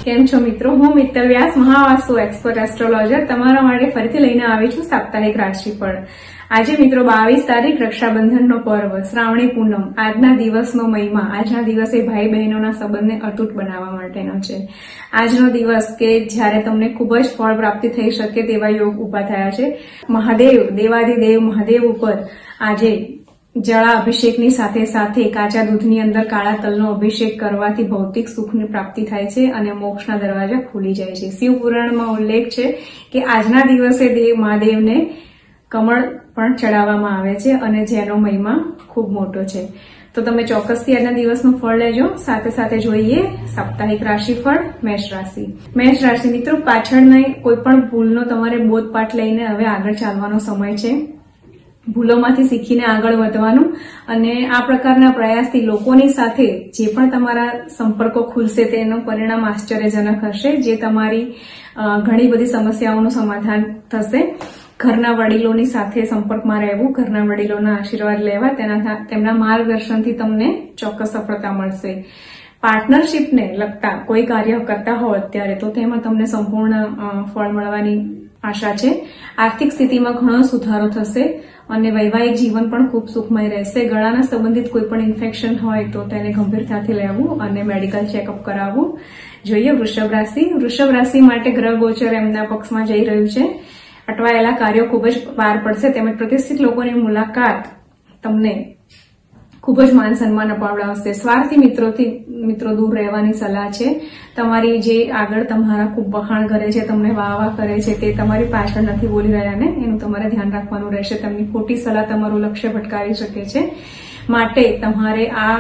કેમ છો મિત્રો? હું મિત્તલ વ્યાસ, મહાવાસ્તુ એક્સપર્ટ એસ્ટ્રોલોજર તમારા માટે ફરીથી લઈને આવી છું સાપ્તાહિક રાશિફળ। આજે મિત્રો 22 તારીખ રક્ષાબંધનનો પર્વ, શ્રાવણી પૂનમ। આજના દિવસનો મહિમા, આજના દિવસે ભાઈ બહેનોના સંબંધને અતૂટ બનાવવા માટેનો છે। આજનો દિવસ કે જ્યારે તમને ખૂબ જ ફળ પ્રાપ્તિ થઈ શકે તેવા યોગ ઉભા થયા છે। મહાદેવ, દેવાધિદેવ મહાદેવ ઉપર આજે જળા અભિષેકની સાથે સાથે કાચા દૂધની અંદર કાળા તલનો અભિષેક કરવાથી ભૌતિક સુખની પ્રાપ્તિ થાય છે અને મોક્ષના દરવાજા ખુલી જાય છે। શિવ પુરાણમાં ઉલ્લેખ છે કે આજના દિવસે દેવ મહાદેવને કમળ પણ ચડાવવામાં આવે છે અને જેનો મહિમા ખૂબ મોટો છે। તો તમે ચોક્કસથી આજના દિવસનું ફળ લેજો। સાથે સાથે જોઈએ સાપ્તાહિક રાશિફળ મેષ રાશિ। મેષ રાશિ મિત્રો, પાછળની કોઈ પણ ભૂલનો તમારે બોધપાઠ લઈને હવે આગળ ચાલવાનો સમય છે। ભૂલોમાંથી શીખીને આગળ વધવાનું અને આ પ્રકારના પ્રયાસથી લોકોની સાથે જે પણ તમારા સંપર્કો ખુલશે તેનું પરિણામ આશ્ચર્યજનક હશે, જે તમારી ઘણી બધી સમસ્યાઓનું સમાધાન થશે। ઘરના વડીલોની સાથે સંપર્કમાં રહેવું, ઘરના વડીલોના આશીર્વાદ લેવા, તેમના માર્ગદર્શનથી તમને ચોક્કસ સફળતા મળશે। પાર્ટનરશિપને લગતા કોઈ કાર્ય કરતા હો અત્યારે તો તેમાં તમને સંપૂર્ણ ફળ મળવાની આશા છે। આર્થિક સ્થિતિમાં ઘણો સુધારો થશે અને વૈવાહિક જીવન પણ ખૂબ સુખમય રહેશે। ગળાના સંબંધિત કોઈ પણ ઇન્ફેક્શન હોય તો તેને ગંભીરતાથી લેવું અને મેડિકલ ચેકઅપ કરાવવું જોઈએ। વૃષભ રાશિ। વૃષભ રાશિ માટે ગ્રહ ગોચર એમના પક્ષમાં જઈ રહ્યું છે। અટવાયેલા કાર્યો ખૂબ જ પાર પડશે, તેમજ પ્રતિષ્ઠિત લોકોની મુલાકાત તમને ખૂબ જ માન સન્માન અપાવડાવશે। સ્વાર્થી મિત્રો દૂર રહેવાની સલાહ છે। તમારી જે આગળ તમારા ખૂબ વખાણ કરે છે, તમને વાહ કરે છે, તે તમારી પાછળ નથી બોલી રહ્યા ને, એનું તમારે ધ્યાન રાખવાનું રહેશે। તેમની ખોટી સલાહ તમારું લક્ષ્ય ભટકાવી શકે છે, માટે તમારે આ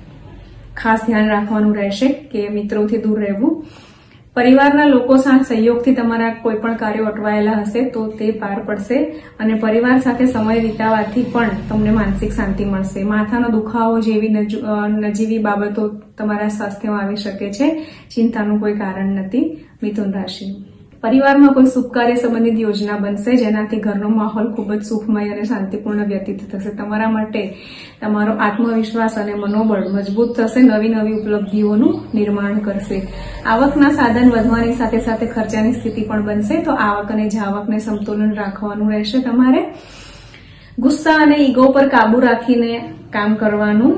ખાસ ધ્યાન રાખવાનું રહેશે કે મિત્રોથી દૂર રહેવું। પરિવારના લોકો સાથે સહયોગથી તમારા કોઈ પણ કાર્યો અટવાયેલા હશે તો તે પાર પડશે અને પરિવાર સાથે સમય વિતાવવાથી પણ તમને માનસિક શાંતિ મળશે। માથાનો દુખાવો જેવી નજીવી બાબતો તમારા સ્વાસ્થ્યમાં આવી શકે છે, ચિંતાનું કોઈ કારણ નથી। મિથુન રાશિ। પરિવારમાં કોઈ શુભ કાર્ય સંબંધિત યોજના બનશે, જેનાથી ઘરનો માહોલ ખૂબ જ સુખમય અને શાંતિપૂર્ણ વ્યતીત થશે। તમારા માટે તમારો આત્મવિશ્વાસ અને મનોબળ મજબૂત થશે, નવી ઉપલબ્ધિઓનું નિર્માણ કરશે। આવકના સાધન વધવાની સાથે સાથે ખર્ચાની સ્થિતિ પણ બનશે, તો આવક અને જાવકને સમતુલન રાખવાનું રહેશે। તમારે ગુસ્સા અને ઈગો પર કાબુ રાખીને કામ કરવાનું।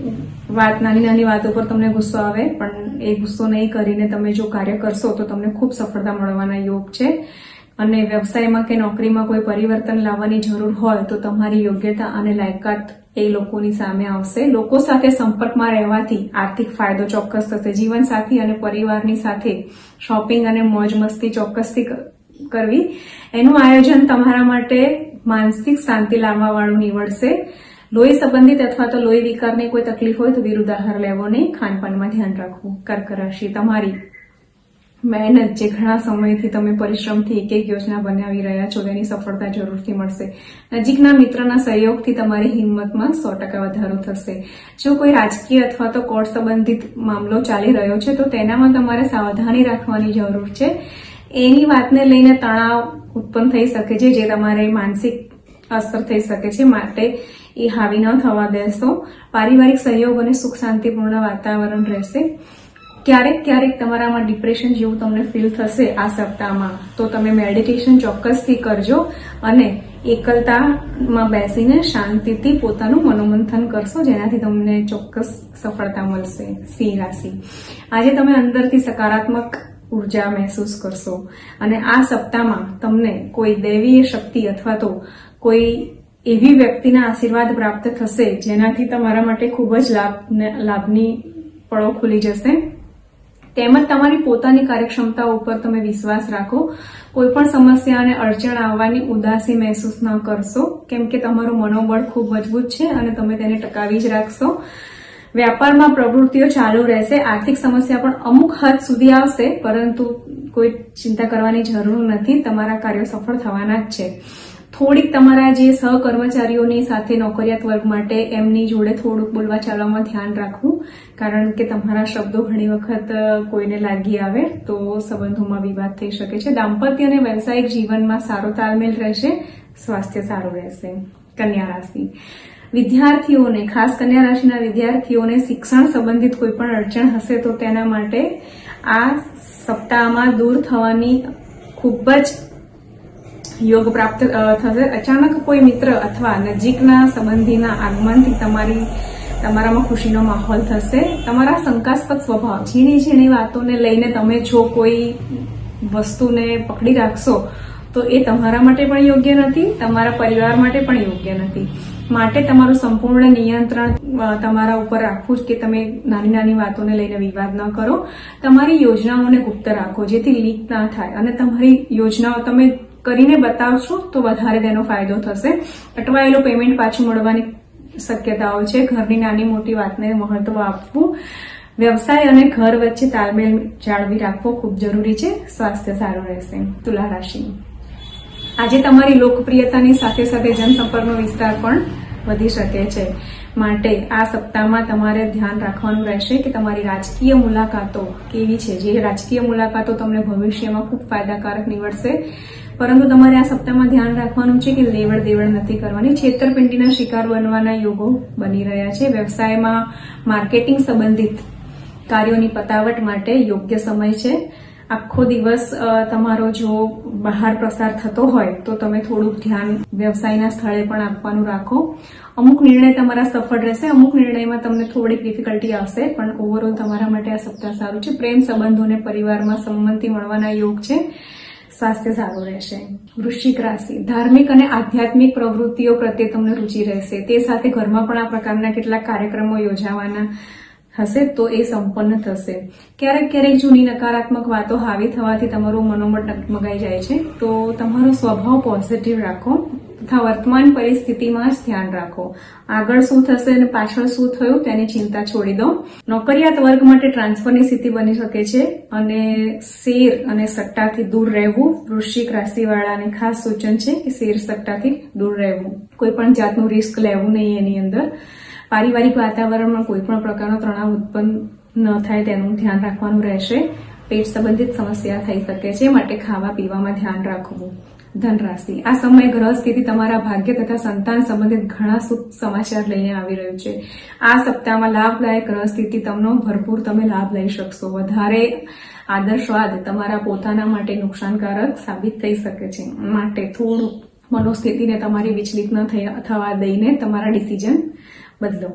નાની વાતો પર તમને ગુસ્સો આવે પણ એ ગુસ્સો નહીં કરીને તમે જો કાર્ય કરશો તો તમને ખૂબ સફળતા મળવાના યોગ છે। અને વ્યવસાયમાં કે નોકરીમાં કોઈ પરિવર્તન લાવવાની જરૂર હોય તો તમારી યોગ્યતા અને લાયકાત એ લોકોની સામે આવશે। લોકો સાથે સંપર્કમાં રહેવાથી આર્થિક ફાયદો ચોક્કસ થશે। જીવનસાથી અને પરિવારની સાથે શોપિંગ અને મોજ મસ્તી ચોક્કસથી કરવી, એનું આયોજન તમારા માટે માનસિક શાંતિ લાવવા વાળું નીવડશે। લોહી સંબંધિત અથવા તો લોહી વિકારની કોઈ તકલીફ હોય તો વિરુદ્ધ આહાર લેવો નહીં, ખાનપાનમાં ધ્યાન રાખવું। કર્ક રાશિ। તમારી મહેનત જે ઘણા સમયથી તમે પરિશ્રમથી એક યોજના બનાવી રહ્યા છો તેની સફળતા જરૂરથી મળશે। નજીકના મિત્રના સહયોગથી તમારી હિંમતમાં 100% વધારો થશે। જો કોઈ રાજકીય અથવા તો કોર્ટ સંબંધિત મામલો ચાલી રહ્યો છે તો તેનામાં તમારે સાવધાની રાખવાની જરૂર છે। એની વાતને લઈને તણાવ ઉત્પન્ન થઈ શકે છે, જે તમારે માનસિક અસર થઈ શકે છે, માટે એ હાવી ન થવા દેશો। પારિવારિક સહયોગ અને સુખ શાંતિપૂર્ણ વાતાવરણ રહેશે। ક્યારેક તમારામાં ડિપ્રેશન જેવું તમને ફીલ થશે આ સપ્તાહમાં, તો તમે મેડિટેશન ચોક્કસથી કરજો અને એકલતામાં બેસીને શાંતિથી પોતાનું મનોમંથન કરશો, જેનાથી તમને ચોક્કસ સફળતા મળશે। સિંહ રાશિ। આજે તમે અંદરથી સકારાત્મક ઉર્જા મહેસૂસ કરશો અને આ સપ્તાહમાં તમને કોઈ દૈવીય શક્તિ અથવા તો કોઈ એવી વ્યક્તિના આશીર્વાદ પ્રાપ્ત થશે જેનાથી તમારા માટે ખૂબ જ લાભની પળો ખુલી જશે। તેમજ તમારી પોતાની કાર્યક્ષમતા ઉપર તમે વિશ્વાસ રાખો। કોઈ પણ સમસ્યા અને અડચણ આવવાની ઉદાસી મહેસૂસ ન કરશો, કેમ કે તમારું મનોબળ ખૂબ મજબૂત છે અને તમે તેને ટકાવી જ રાખશો। વ્યાપારમાં પ્રવૃત્તિઓ ચાલુ રહેશે। આર્થિક સમસ્યા પણ અમુક હદ સુધી આવશે, પરંતુ કોઈ ચિંતા કરવાની જરૂર નથી, તમારા કાર્યો સફળ થવાના જ છે। થોડીક તમારા જે સહકર્મચારીઓની સાથે નોકરિયાત વર્ગ માટે એમની જોડે થોડુંક બોલવા ચાલવામાં ધ્યાન રાખવું, કારણ કે તમારા શબ્દો ઘણી વખત કોઈને લાગી આવે તો સંબંધોમાં વિવાદ થઈ શકે છે। દાંપત્ય અને વ્યવસાયિક જીવનમાં સારો તાલમેલ રહેશે, સ્વાસ્થ્ય સારું રહેશે। કન્યા રાશિ। વિદ્યાર્થીઓને, ખાસ કન્યા રાશિના વિદ્યાર્થીઓને શિક્ષણ સંબંધિત કોઈ પણ અડચણ હશે તો તેના માટે આ સપ્તાહમાં દૂર થવાની ખૂબ જ યોગ પ્રાપ્ત થશે. અચાનક કોઈ મિત્ર અથવા નજીકના સંબંધીના આગમનથી તમારામાં ખુશીનો માહોલ થશે. તમારા શંકાસ્પદ સ્વભાવ, ઝીણી ઝીણી વાતોને લઈને તમે જો કોઈ વસ્તુને પકડી રાખશો તો એ તમારા માટે પણ યોગ્ય નથી, તમારા પરિવાર માટે પણ યોગ્ય નથી. માટે તમારું સંપૂર્ણ નિયંત્રણ તમારા ઉપર રાખવું કે તમે નાની નાની વાતોને લઈને વિવાદ ન કરો. તમારી યોજનાઓને ગુપ્ત રાખો જેથી લીક ના થાય, અને તમારી યોજનાઓ તમે કરીને બતાવશો તો વધારે તેનો ફાયદો થશે. અટવાયેલું પેમેન્ટ પાછું મળવાની શક્યતાઓ છે. ઘરની નાની મોટી વાતને મહત્વ આપવું. વ્યવસાય અને ઘર વચ્ચે તાલમેલ જાળવી રાખવો ખૂબ જરૂરી છે. સ્વાસ્થ્ય સારું રહેશે. તુલા રાશિ, આજે તમારી લોકપ્રિયતાની સાથે સાથે જનસંપર્કનો વિસ્તાર પણ વધી શકે છે. માટે આ સપ્તાહમાં તમારે ધ્યાન રાખવાનું રહેશે કે તમારી રાજકીય મુલાકાતો કેવી છે. જે રાજકીય મુલાકાતો તમને ભવિષ્યમાં ખૂબ ફાયદાકારક નીવડશે, પરંતુ તમારે આ સપ્તાહમાં ધ્યાન રાખવાનું છે કે લેવડ દેવડ નથી કરવાની. છેતરપિંડીના શિકાર બનવાના યોગો બની રહ્યા છે. વ્યવસાયમાં માર્કેટિંગ સંબંધિત કાર્યોની પતાવટ માટે યોગ્ય સમય છે. આખો દિવસ તમારો જો બહાર પ્રસાર થતો હોય તો તમે થોડુંક ધ્યાન વ્યવસાયના સ્થળે પણ આપવાનું રાખો. અમુક નિર્ણય તમારા સફળ રહેશે, અમુક નિર્ણયમાં તમને થોડીક ડિફિકલ્ટી આવશે, પણ ઓવરઓલ તમારા માટે આ સપ્તાહ સારું છે. પ્રેમ સંબંધોને પરિવારમાં સંમતિ મળવાના યોગ છે. સ્વાસ્થ્ય સારું રહેશે. વૃશ્ચિક રાશિ, ધાર્મિક અને આધ્યાત્મિક પ્રવૃત્તિઓ પ્રત્યે તમને રુચિ રહેશે. તે સાથે ઘરમાં પણ આ પ્રકારના કેટલાક કાર્યક્રમો યોજાવાના હશે તો એ સંપન્ન થશે. ક્યારેક ક્યારેક જૂની નકારાત્મક વાતો હાવી થવાથી તમારું મનોમન ડગમગાઈ જાય છે, તો તમારો સ્વભાવ પોઝિટિવ રાખો તથા વર્તમાન પરિસ્થિતિમાં જ ધ્યાન રાખો. આગળ શું થશે અને પાછળ શું થયું તેની ચિંતા છોડી દો. નોકરિયાત વર્ગ માટે ટ્રાન્સફરની સ્થિતિ બની શકે છે અને શેર અને સટ્ટાથી દૂર રહેવું. વૃશ્ચિક રાશિવાળાને ખાસ સૂચન છે કે શેર સટ્ટાથી દૂર રહેવું. કોઈ પણ જાતનું રિસ્ક લેવું નહીં એની અંદર. પારિવારિક વાતાવરણમાં કોઈ પણ પ્રકારનો તણાવ ઉત્પન્ન ન થાય તેનું ધ્યાન રાખવાનું રહેશે. પેટ સંબંધિત સમસ્યા થઈ શકે છે, માટે ખાવા પીવામાં ધ્યાન રાખવું. ધન રાશિ, આ સમયે ગ્રહ સ્થિતિ તમારા ભાગ્ય તથા સંતાન સંબંધિત ઘણા શુભ સમાચાર લઈને આવી રહ્યું છે. આ સપ્તાહમાં લાભદાયક ગ્રહ સ્થિતિ તમને ભરપૂર તમે લાભ લઈ શકશો. વધારે આદર્શવાદ તમારા પોતાના માટે નુકસાનકારક સાબિત થઈ શકે છે, માટે થોડું મનોસ્થિતિને તમારી વિચલિત ન થવા દઈને તમારા ડિસિઝન બદલો.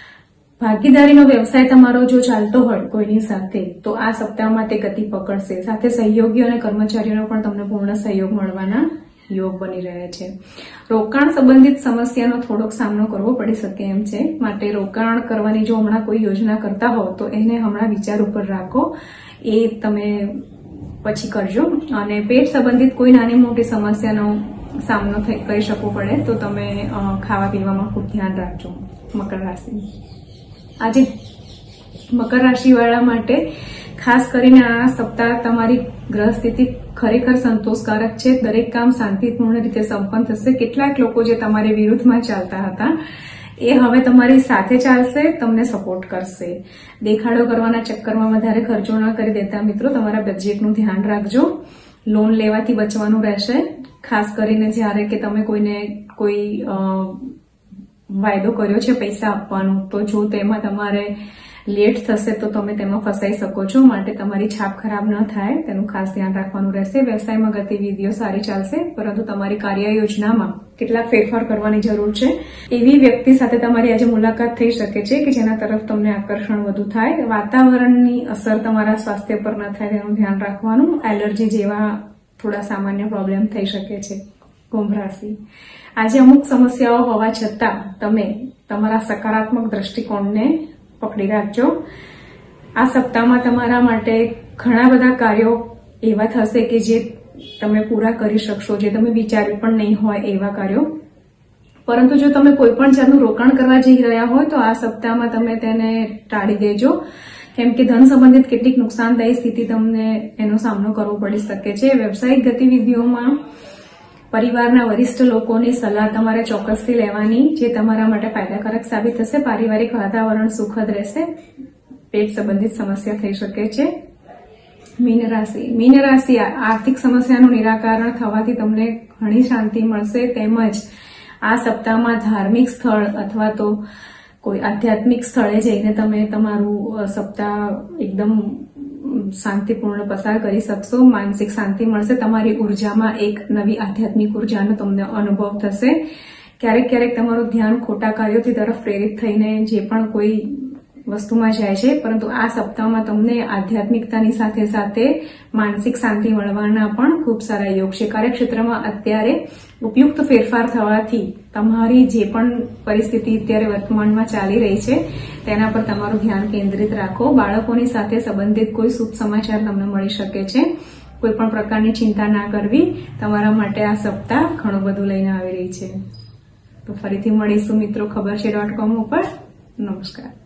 ભાગીદારીનો વ્યવસાય તમારો જો ચાલતો હોય કોઈની સાથે તો આ સપ્તાહમાં તે ગતિ પકડશે. સાથે સહયોગીઓ અને કર્મચારીઓનો પણ તમને પૂર્ણ સહયોગ મળવાના યોગ બની રહ્યા છે. રોકાણ સંબંધિત સમસ્યાનો થોડોક સામનો કરવો પડી શકે એમ છે, માટે રોકાણ કરવાની જો હમણાં કોઈ યોજના કરતા હો તો એને હમણાં વિચાર ઉપર રાખો, એ તમે પછી કરજો. અને પેટ સંબંધિત કોઈ નાની મોટી સમસ્યાનો સામનો કરી શકવો પડે તો તમે ખાવા પીવામાં ખૂબ ધ્યાન રાખજો. મકર રાશિ, આજે મકર રાશિવાળા માટે ખાસ કરીને આ સપ્તાહ તમારી ગ્રહ સ્થિતિ ખરેખર સંતોષકારક છે. દરેક કામ શાંતિપૂર્ણ રીતે સંપન્ન થશે. કેટલાક લોકો જે તમારી વિરુદ્ધમાં ચાલતા હતા એ હવે તમારી સાથે ચાલશે, તમને સપોર્ટ કરશે. દેખાડો કરવાના ચક્કરમાં વધારે ખર્ચો ન કરી દેતા મિત્રો તમારા બજેટનું ધ્યાન રાખજો. લોન લેવાથી બચવાનું રહેશે, ખાસ કરીને જ્યારે કે તમે કોઈને કોઈ વાયદો કર્યો છે પૈસા આપવાનો, તો જો તેમાં તમારે લેટ થશે તો તમે તેમાં ફસાઈ શકો છો. માટે તમારી છાપ ખરાબ ન થાય તેનું ખાસ ધ્યાન રાખવાનું રહેશે. વ્યવસાયમાં ગતિવિધિઓ સારી ચાલશે, પરંતુ તમારી કાર્ય યોજનામાં કેટલાક ફેરફાર કરવાની જરૂર છે. એવી વ્યક્તિ સાથે તમારી આજે મુલાકાત થઈ શકે છે કે જેના તરફ તમને આકર્ષણ વધુ થાય. વાતાવરણની અસર તમારા સ્વાસ્થ્ય પર ન થાય તેનું ધ્યાન રાખવાનું. એલર્જી જેવા થોડા સામાન્ય પ્રોબ્લેમ થઈ શકે છે. કુંભ રાશિ, આજે અમુક સમસ્યાઓ હોવા છતાં તમે તમારા સકારાત્મક દ્રષ્ટિકોણને પકડી રાખજો. આ સપ્તાહમાં તમારા માટે ઘણા બધા કાર્યો એવા થશે કે જે તમે પૂરા કરી શકશો, જે તમે વિચાર્યું પણ નહીં હોય એવા કાર્યો. પરંતુ જો તમે કોઈ પણ જાતનું રોકાણ કરવા જઈ રહ્યા હોય તો આ સપ્તાહમાં તમે તેને ટાળી દેજો, કેમ કે ધન સંબંધિત કેટલીક નુકસાનદાયી સ્થિતિ તમને એનો સામનો કરવો પડી શકે છે. વ્યવસાયિક ગતિવિધિઓમાં પરિવારના વરિષ્ઠ લોકોની સલાહ તમારે ચોક્કસથી લેવાની, જે તમારા માટે ફાયદાકારક સાબિત થશે. પારિવારિક વાતાવરણ સુખદ રહેશે. પેટ સંબંધિત સમસ્યા થઈ શકે છે. મીન રાશિ, આર્થિક સમસ્યાનું નિરાકરણ થવાથી તમને ઘણી શાંતિ મળશે, તેમજ આ સપ્તાહમાં ધાર્મિક સ્થળ અથવા તો કોઈ આધ્યાત્મિક સ્થળે જઈને તમે તમારું સપ્તાહ એકદમ શાંતિપૂર્ણ પસાર કરી શકશો. માનસિક શાંતિ મળશે. તમારી ઉર્જામાં એક નવી આધ્યાત્મિક ઉર્જાનો તમને અનુભવ થશે. ક્યારેક ક્યારેક તમારું ધ્યાન ખોટા કાર્યોથી તરફ પ્રેરિત થઈને જે પણ કોઈ વસ્તુમાં જાય છે, પરંતુ આ સપ્તાહમાં તમને આધ્યાત્મિકતાની સાથે સાથે માનસિક શાંતિ મળવાના પણ ખૂબ સારા યોગ છે. કાર્યક્ષેત્રમાં અત્યારે ઉપયુક્ત ફેરફાર થવાથી તમારી જે પણ પરિસ્થિતિ અત્યારે વર્તમાનમાં ચાલી રહી છે તેના પર તમારું ધ્યાન કેન્દ્રિત રાખો. બાળકોની સાથે સંબંધિત કોઈ શુભ સમાચાર તમને મળી શકે છે. કોઈ પણ પ્રકારની ચિંતા ના કરવી. તમારા માટે આ સપ્તાહ ઘણું બધું લઈને આવી રહી છે. તો ફરીથી મળીશું મિત્રો ખબર છે .com ઉપર. નમસ્કાર.